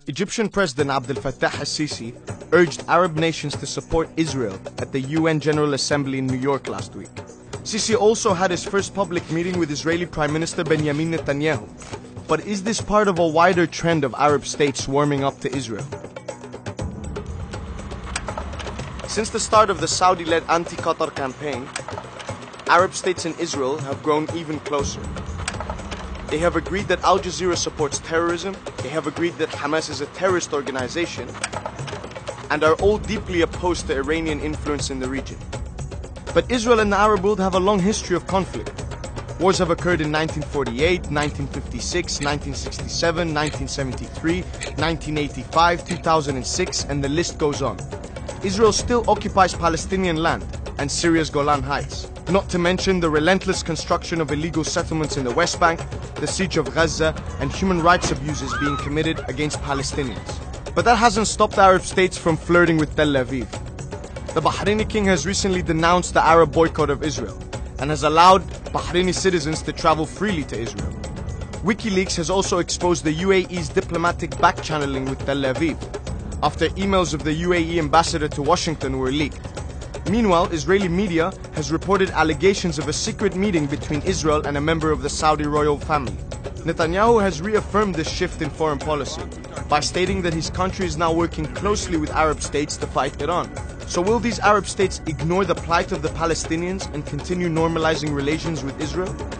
Egyptian President Abdel Fattah al-Sisi urged Arab nations to support Israel at the UN General Assembly in New York last week. Sisi also had his first public meeting with Israeli Prime Minister Benjamin Netanyahu. But is this part of a wider trend of Arab states warming up to Israel? Since the start of the Saudi-led anti-Qatar campaign, Arab states and Israel have grown even closer. They have agreed that Al Jazeera supports terrorism, they have agreed that Hamas is a terrorist organization, and are all deeply opposed to Iranian influence in the region. But Israel and the Arab world have a long history of conflict. Wars have occurred in 1948, 1956, 1967, 1973, 1985, 2006, and the list goes on. Israel still occupies Palestinian land and Syria's Golan Heights. Not to mention the relentless construction of illegal settlements in the West Bank, the siege of Gaza, and human rights abuses being committed against Palestinians. But that hasn't stopped Arab states from flirting with Tel Aviv. The Bahraini king has recently denounced the Arab boycott of Israel and has allowed Bahraini citizens to travel freely to Israel. WikiLeaks has also exposed the UAE's diplomatic back-channeling with Tel Aviv after emails of the UAE ambassador to Washington were leaked. Meanwhile, Israeli media has reported allegations of a secret meeting between Israel and a member of the Saudi royal family. Netanyahu has reaffirmed this shift in foreign policy by stating that his country is now working closely with Arab states to fight Iran. So will these Arab states ignore the plight of the Palestinians and continue normalizing relations with Israel?